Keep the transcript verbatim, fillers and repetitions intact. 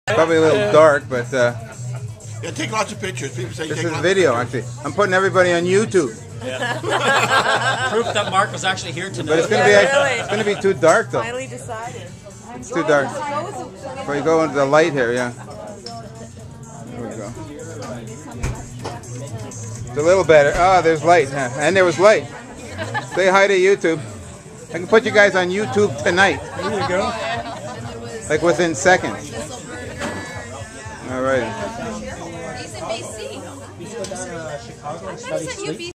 Probably a little dark, but uh, yeah, take lots of pictures. People say this take is lots video, of actually. I'm putting everybody on YouTube. Yeah. Proof that Mark was actually here tonight. But it's going to Yeah, be really. it's going to be too dark, though. Finally decided. It's too dark. Before you go into the light here, yeah. There we go. It's a little better. Oh, there's light. Huh? And there was light. Say hi to YouTube. I can put you guys on YouTube tonight. There you go. Like within seconds. All right. He's in B C. Chicago and study sleep.